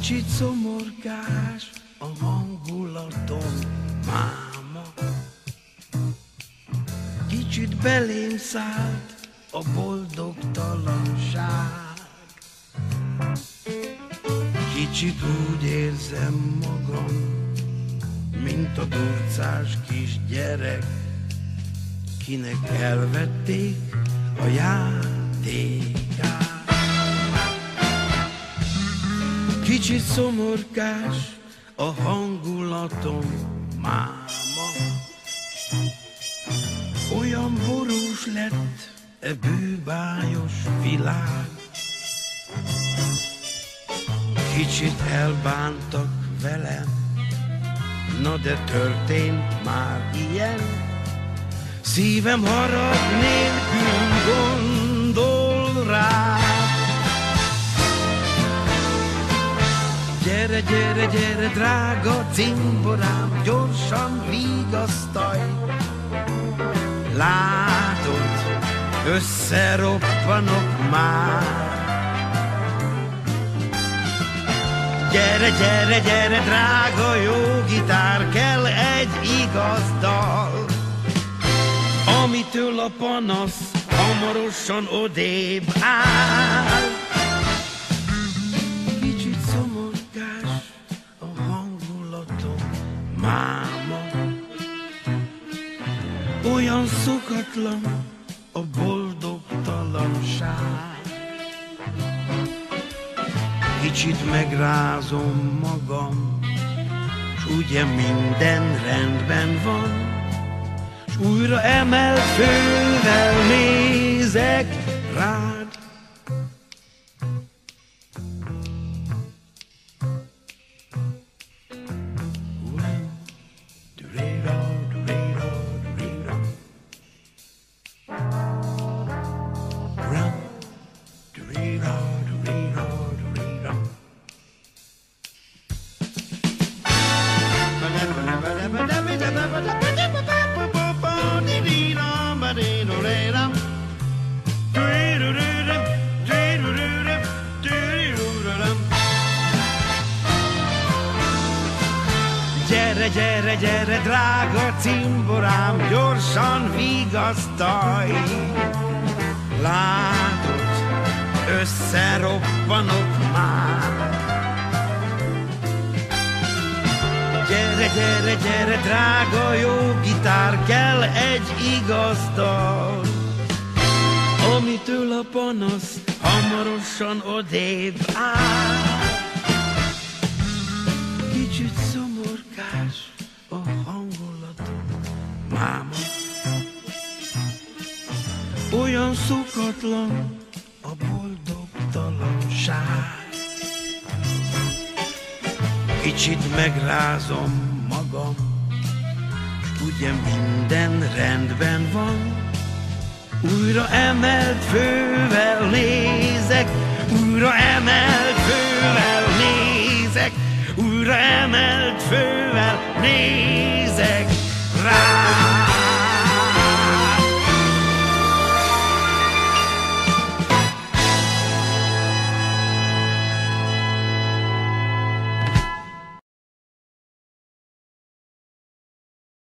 Kicsit szomorkás a hangulatom, máma. Kicsit belém szállt a boldogtalanság. Kicsit úgy érzem magam, mint a durcás kisgyerek, kinek elvették a játékát. Kicsit szomorkás a hangulatom, máma. Olyan borús lett e bűbájos világ. Kicsit elbántak velem, na de történt már ilyen. Szívem harag nélkül gondol rá. Gyere, gyere, gyere, drága cimborám, gyorsan vigasztalj. Látod, összeroppanok már. Gyere, gyere, gyere, drága jó gitár, kell egy igaz dal, amitől a panasz hamarosan odébb áll. Kicsit szomorkás a hangulatom, máma. Olyan szokatlan a boldogtalanság. Kicsit megrázom magam, s ugye minden rendben van, s újra emelt fővel nézek rád. Gyere, gyere, gyere, drága cimborám, gyorsan vigasztalj. Látod, összeroppanok már. Gyere, gyere, gyere, drága jó gitár, kell egy igaz dal, amitől a panasz hamarosan odébb áll. Kicsit szomorkás a hangulatom, máma. Olyan szokatlan a boldogtalanság. Kicsit megrázom magam, s ugye minden rendben van. Újra emelt fővel nézek, újra emelt fővel nézek, újra emelt fővel nézek rá.